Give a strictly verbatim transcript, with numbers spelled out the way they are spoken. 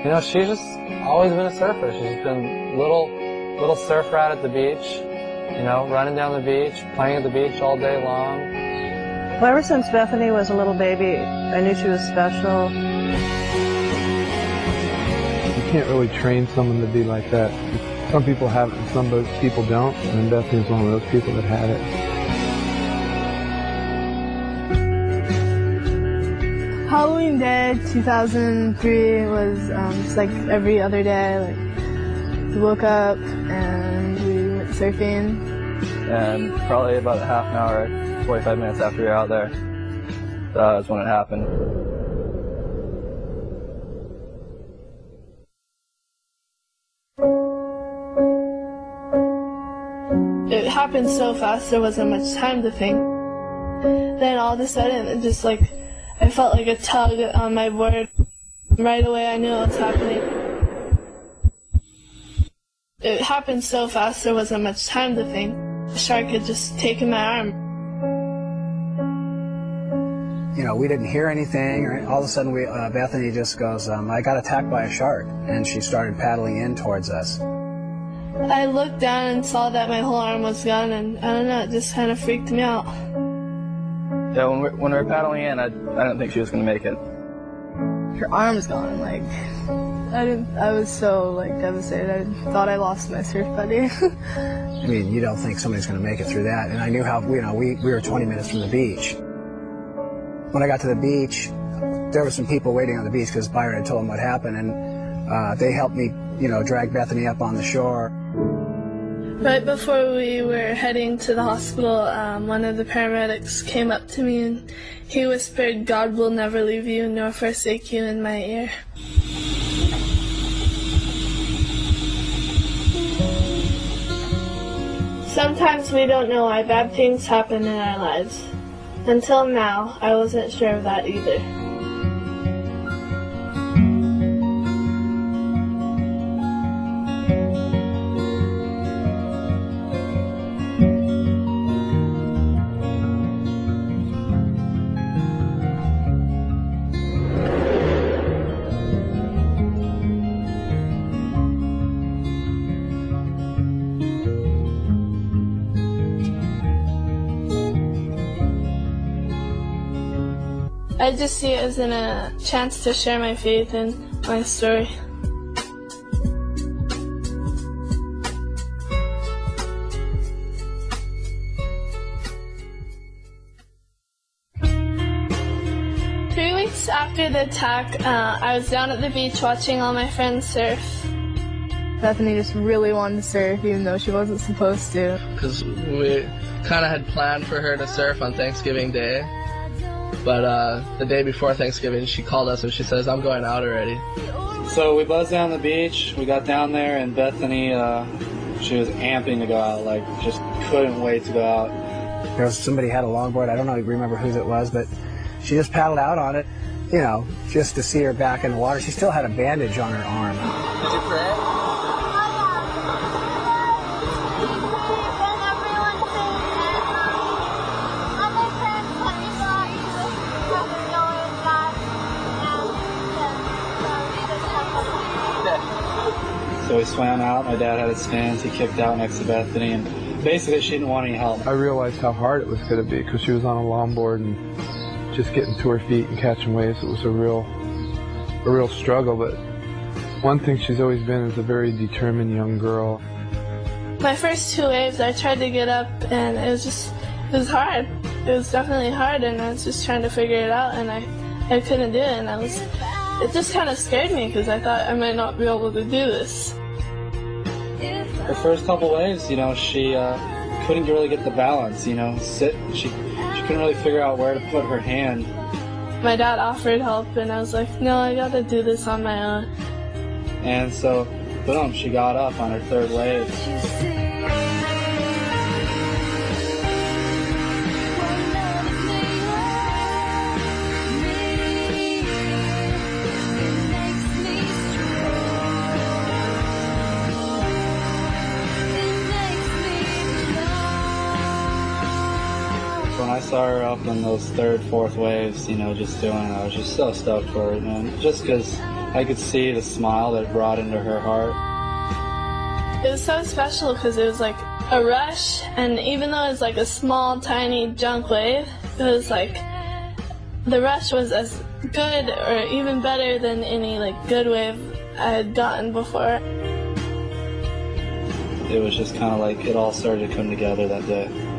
You know, she's just always been a surfer. She's been little, little surf rat at the beach, you know, running down the beach, playing at the beach all day long. Well, ever since Bethany was a little baby, I knew she was special. You can't really train someone to be like that. Some people have it and some people don't, and Bethany's one of those people that had it. Halloween Day two thousand three was um, just like every other day. Like, we woke up and we went surfing. And probably about a half an hour, forty-five minutes after we were out there, that was when it happened. It happened so fast, there wasn't much time to think. Then all of a sudden, it just like, I felt like a tug on my board. Right away, I knew what was happening. It happened so fast, there wasn't much time to think. The shark had just taken my arm. You know, we didn't hear anything, or all of a sudden we, uh, Bethany just goes, um, I got attacked by a shark, and she started paddling in towards us. I looked down and saw that my whole arm was gone, and I don't know, it just kind of freaked me out. Yeah, when we, when we were paddling in, I, I didn't think she was going to make it. Her arm's gone, like, I didn't, I was so, like, devastated. I thought I lost my surf buddy. I mean, you don't think somebody's going to make it through that, and I knew how, you know, we, we were twenty minutes from the beach. When I got to the beach, there were some people waiting on the beach because Byron had told them what happened, and uh, they helped me, you know, drag Bethany up on the shore. Right before we were heading to the hospital, um, one of the paramedics came up to me and he whispered, "God will never leave you nor forsake you," in my ear. Sometimes we don't know why bad things happen in our lives. Until now, I wasn't sure of that either. I just see it as in a chance to share my faith and my story. Three weeks after the attack, uh, I was down at the beach watching all my friends surf. Bethany just really wanted to surf even though she wasn't supposed to. Because we kind of had planned for her to surf on Thanksgiving Day. But uh, the day before Thanksgiving, she called us and she says, "I'm going out already." So we buzzed down the beach, we got down there, and Bethany, uh, she was amping to go out, like just couldn't wait to go out. There was somebody had a longboard, I don't know, remember whose it was, but she just paddled out on it, you know, just to see her back in the water. She still had a bandage on her arm. Did you cry? So we swam out, my dad had his fins, he kicked out next to Bethany, and basically she didn't want any help. I realized how hard it was going to be because she was on a longboard and just getting to her feet and catching waves. It was a real, a real struggle, but one thing she's always been is a very determined young girl. My first two waves, I tried to get up and it was just, it was hard. It was definitely hard, and I was just trying to figure it out, and I, I couldn't do it, and I was, it just kind of scared me because I thought I might not be able to do this. Her first couple waves, you know, she uh, couldn't really get the balance, you know, sit, she, she couldn't really figure out where to put her hand. My dad offered help, and I was like, no, I gotta do this on my own. And so, boom, she got up on her third wave. When I saw her up in those third, fourth waves, you know, just doing it, I was just so stoked for it, man. Just because I could see the smile that it brought into her heart. It was so special because it was like a rush, and even though it was like a small, tiny junk wave, it was like the rush was as good or even better than any like good wave I had gotten before. It was just kind of like it all started to come together that day.